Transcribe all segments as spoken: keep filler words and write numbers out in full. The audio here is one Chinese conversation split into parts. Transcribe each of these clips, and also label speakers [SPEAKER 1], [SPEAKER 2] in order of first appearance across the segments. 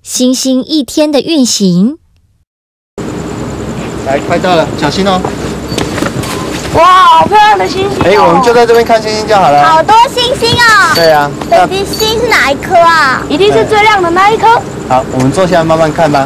[SPEAKER 1] 星星一天的运行。
[SPEAKER 2] 来，快到了，小心哦！
[SPEAKER 3] 哇，好漂亮的星星、哦！
[SPEAKER 2] 哎、欸，我们就在这边看星星就好了。
[SPEAKER 4] 好多星星哦！
[SPEAKER 2] 对啊，
[SPEAKER 4] 北极星是哪一颗啊？
[SPEAKER 3] 一定是最亮的那一颗。
[SPEAKER 2] 好，我们坐下来慢慢看吧。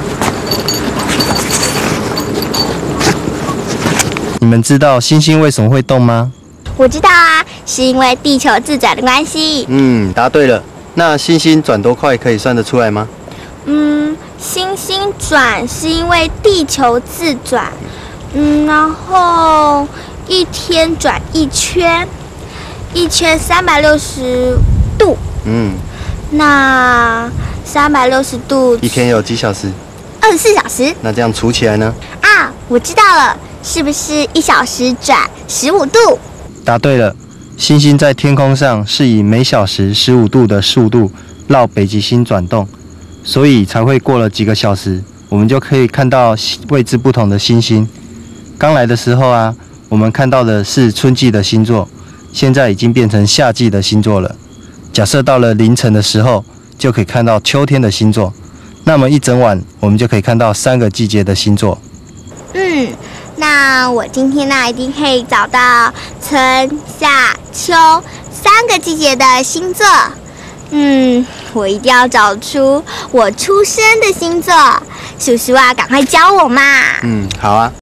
[SPEAKER 2] 你们知道星星为什么会动吗？
[SPEAKER 4] 我知道啊，是因为地球自转的关系。
[SPEAKER 2] 嗯，答对了。那星星转多快可以算得出来吗？
[SPEAKER 4] 嗯，星星转是因为地球自转，嗯，然后一天转一圈，一圈三百六十度。
[SPEAKER 2] 嗯，
[SPEAKER 4] 那三百六十度
[SPEAKER 2] 一天有几小时？
[SPEAKER 4] 二十四小时。
[SPEAKER 2] 那这样除起来呢？
[SPEAKER 4] 啊，我知道了，是不是一小时转十五度？
[SPEAKER 2] 答对了。星星在天空上是以每小时十五度的速度绕北极星转动，所以才会过了几个小时，我们就可以看到位置不同的星星。刚来的时候啊，我们看到的是春季的星座，现在已经变成夏季的星座了。假设到了凌晨的时候，就可以看到秋天的星座。那么一整晚，我们就可以看到三个季节的星座。
[SPEAKER 4] 嗯，那我今天呢一定可以找到春夏秋三个季节的星座。嗯，我一定要找出我出生的星座。叔叔啊，赶快教我嘛。
[SPEAKER 2] 嗯，好啊。